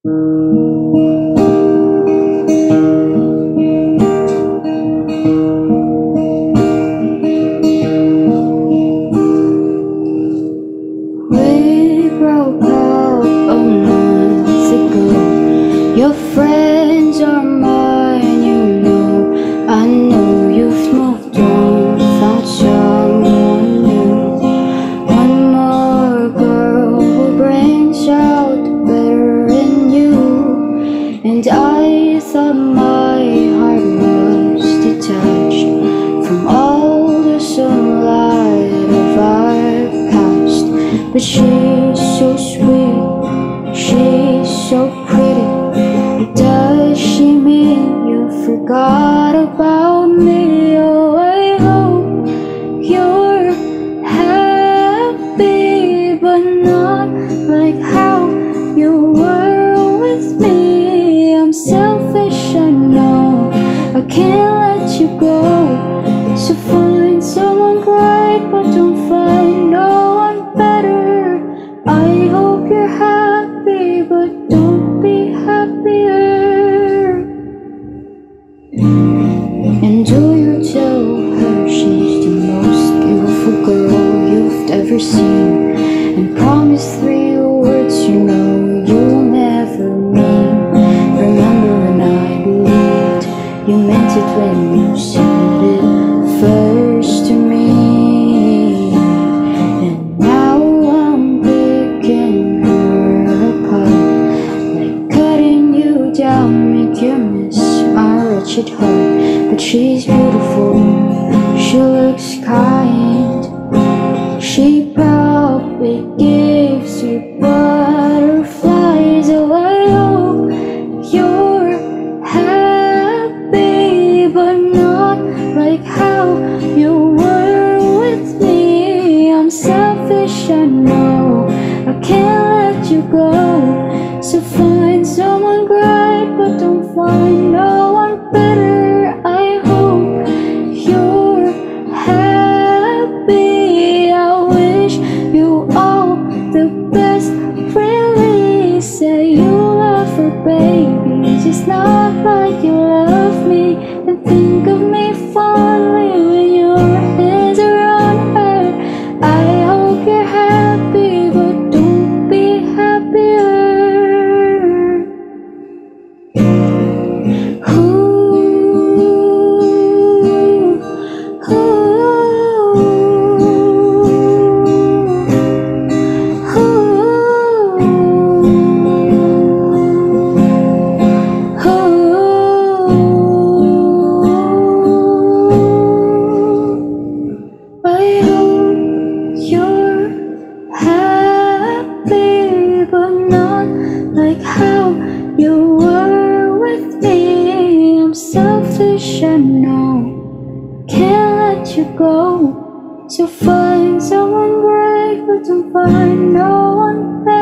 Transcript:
We broke up a month ago. Your friends are mine, you know. I know you've moved on, found someone new. One more girl who brings out the better in you. And I thought my heart was detached from all the sunlight of our past. But she's so sweet, she's so pretty. Does she mean you forgot about me? Oh, I hope you're happy, but not like how you were with me. I'm selfish, I know, I can't let you go. So find someone great, but don't find no one better. I hope you're happy, but don't be happier. And do you tell her she's the most beautiful girl you've ever seen? And promise 3 words you know you'll never mean. Remember when I believed you meant it when you said it first to me. And now I'm picking her apart, like cutting you down, make you miss my wretched heart. But she's beautiful, she looks kind, she probably gives you butterflies. Oh, I hope you're happy, but not like how you were with me. I'm selfish, I know, I can't let you go. So find someone great, but don't find no one better. I hope you're happy. I wish you all the best. Really say you love her, baby, just not like you love me. And think of me fondly when your hands are on her. I hope you're happy, but don't be happier. I hope you're happy, but not like how you were with me. I'm selfish, I know, can't let you go. So find someone great, but don't find no one better.